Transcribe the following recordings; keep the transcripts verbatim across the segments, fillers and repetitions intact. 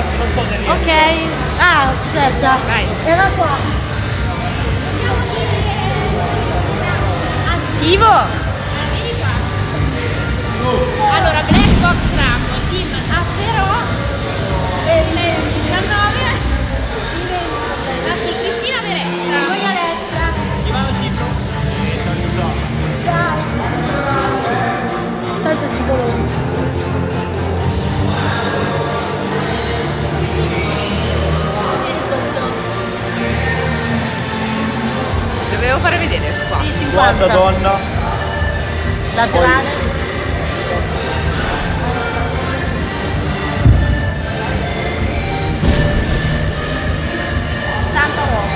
non so se riesco. Ok. Ah, aspetta. Vai. Era qua. Attivo. Allora, Black Box Rambo, team A però per il diciannove invece Cristina Beretta. Voi a destra. Ivano Sipro. E tanto so. Dai. Tanto ci conosco. Dovevo fare vedere qua. Sì, cinquanta. Guarda donna. Laterale. Santa uomo.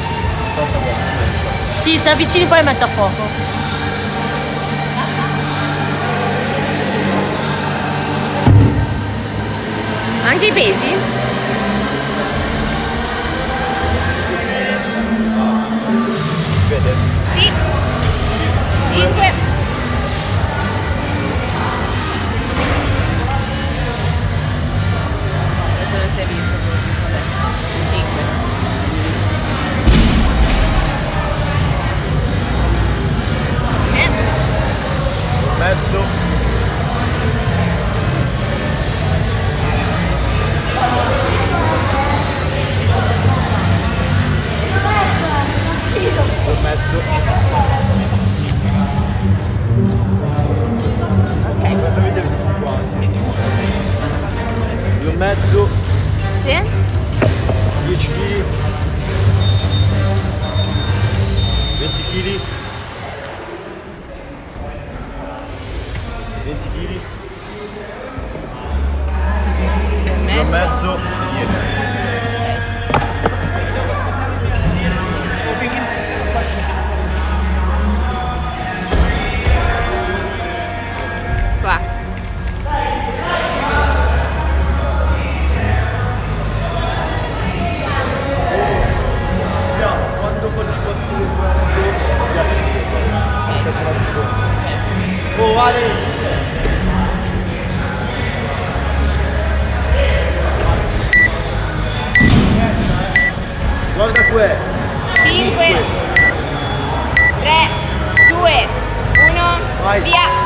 Sì, se avvicini poi metto a fuoco. Anche i pesi? Vede? Sì. cinque. Adesso non si è visto. Vabbè. cinque. Sì. Mezzo. Due mezzo. Ok. Vai a vedere questi qua. Sì, sì. Due e mezzo. Sì. dieci chili. venti chili. venti chili. due e mezzo. dieci. Qua. Quando faccio quattro oh vale. Guarda qui. cinque. tre. due. uno. Vai. Via.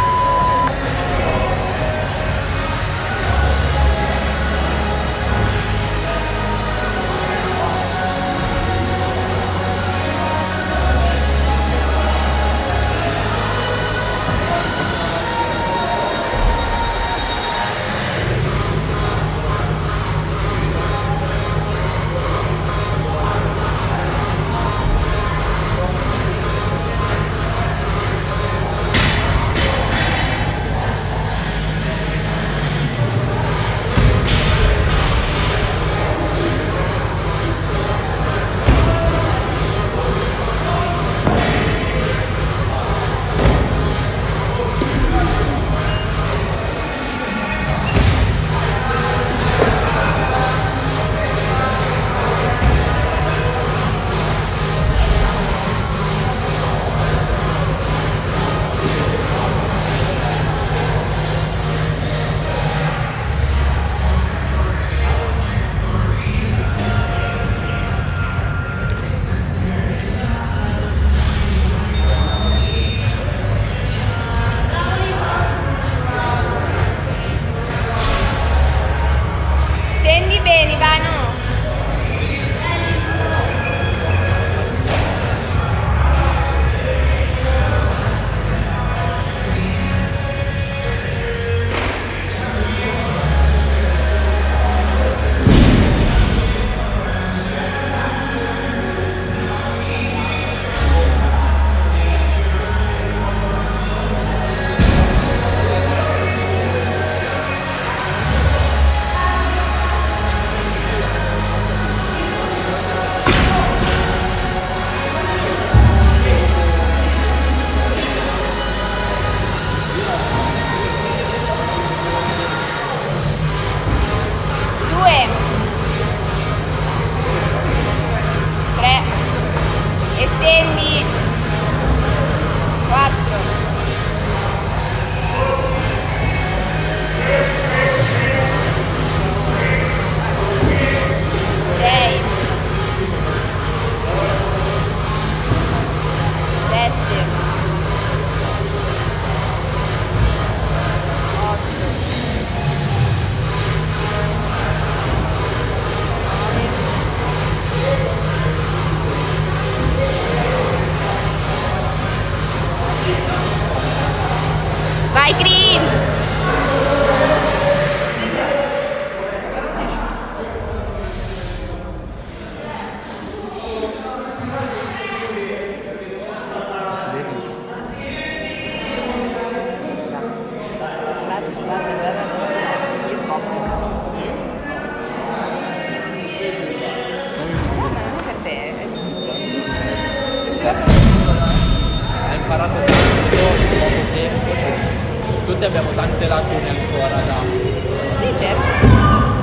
volte abbiamo tante lacune ancora da... Sì, certo.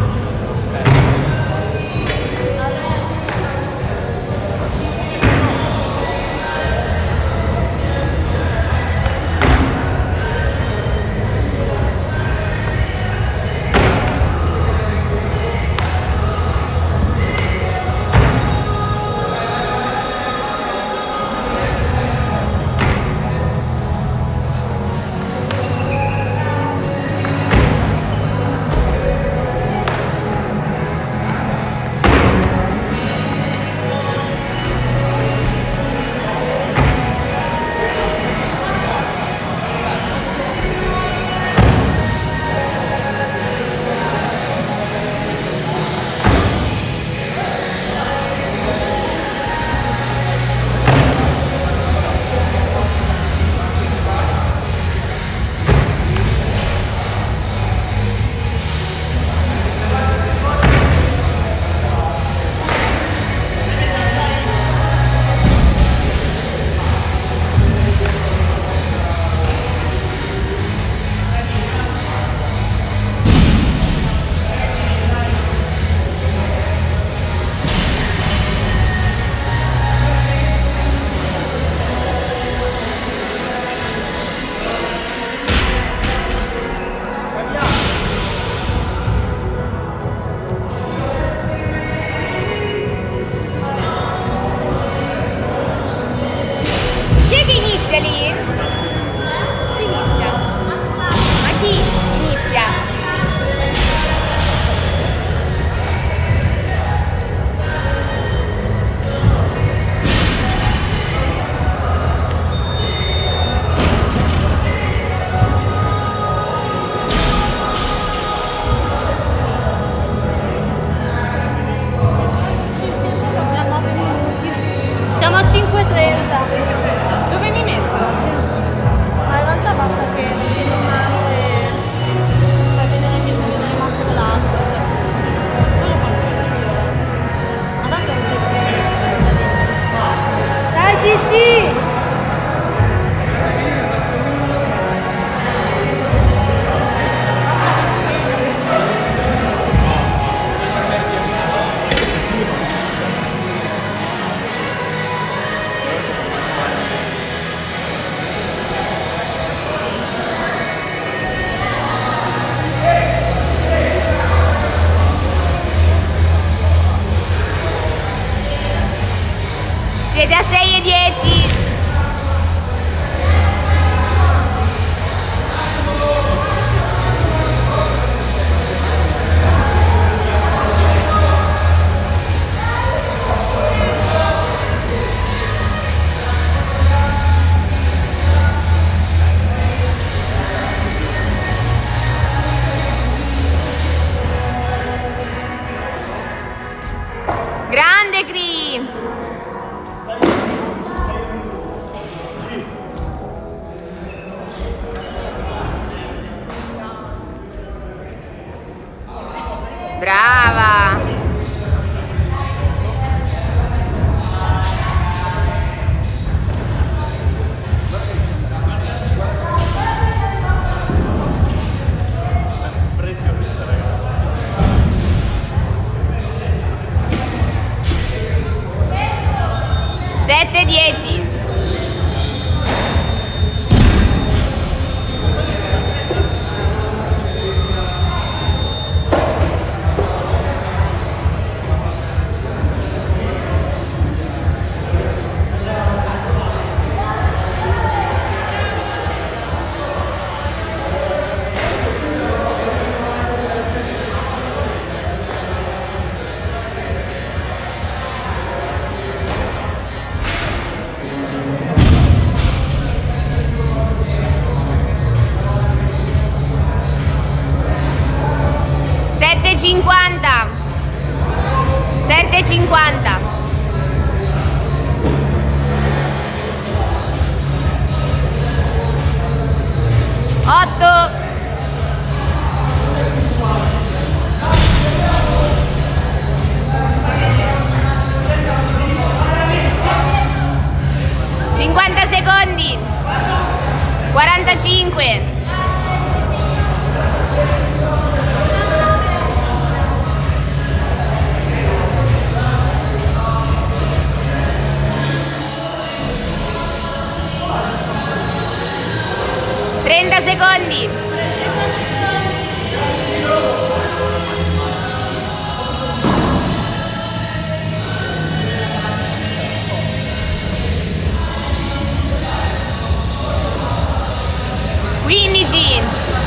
Siete a sei e dieci. Grande Cri! Brava! sette dieci. sette cinquanta. sette cinquanta. otto. cinquanta secondi. quarantacinque. quindici,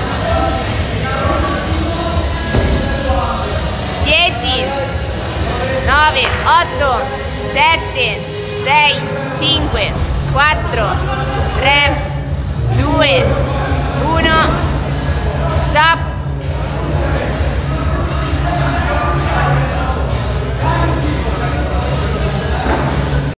dieci, nove, otto, sette, sei, cinque, quattro,